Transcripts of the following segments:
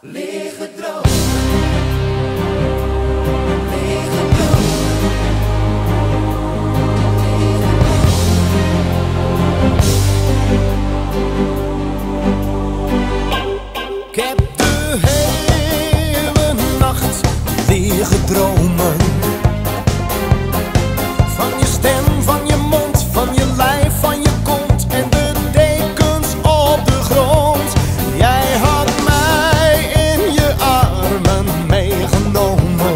Lege droom, lege droom, Ik heb de hele nacht liggen dromen. Van je stem, van je mond, van je lijf, van je kont en de dekens op de grond. Jij had mij in je armen meegenomen.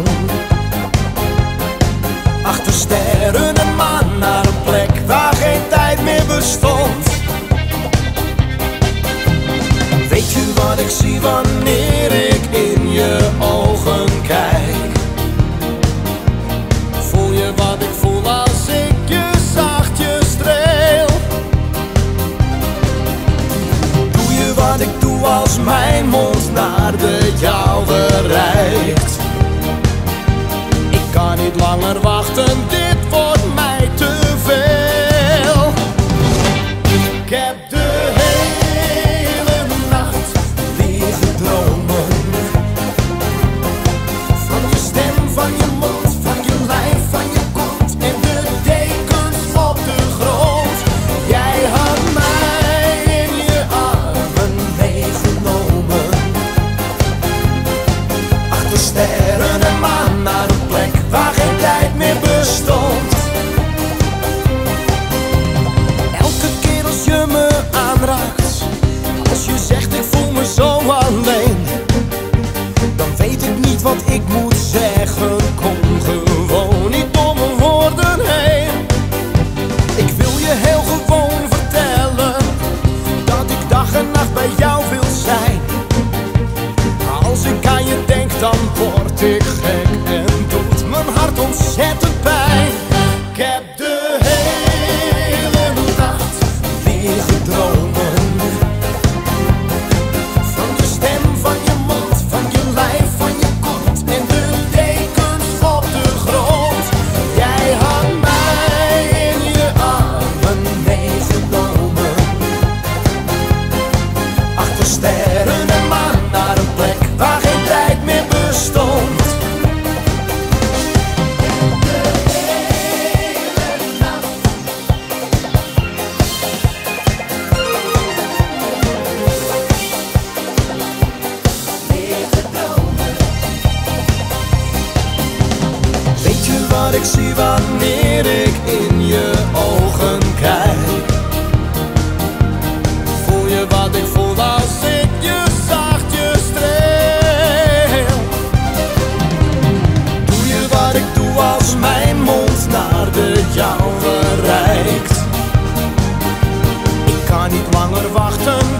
Achter sterren en maan naar een plek waar geen tijd meer bestond. Weet je wat ik zie wanneer ik in je ogen kijk? Voel je wat ik voel als ik je zachtjes streel? Doe je wat ik doe als mijn mond naar de jouwe reikt? Ik kan niet langer wachten, dit wordt mij te veel. Ik heb de hele nacht liggen dromen. Van je stem, van je mond, van je lijf, van je kont en de dekens op de grond. Jij had mij in je armen meegenomen. Achter sterren en maan naar een plek waar geen tijd meer bestond. Elke keer als je me aanraakt, als je zegt ik voel me zo alleen, dan weet ik niet wat ik moet zeggen. Kom gewoon niet door mijn woorden heen. Ik wil je heel gewoon vertellen dat ik dag en nacht bij jou wil zijn. Als ik aan je denk dan word ik gek en doet mijn hart ontzettend pijn. Ik heb de hele nacht liggen dromen. Van je stem, van je mond, van je lijf, van je kont en de dekens op de grond. Jij had mij in je armen meegenomen. Achter sterren en maan naar een plek waar geen tijd meer bestond. Weet je wat ik zie wanneer ik in je ogen kijk? Voel je wat ik voel als ik je zachtjes streel? Doe je wat ik doe als mijn mond naar de jouwe reikt? Ik kan niet langer wachten.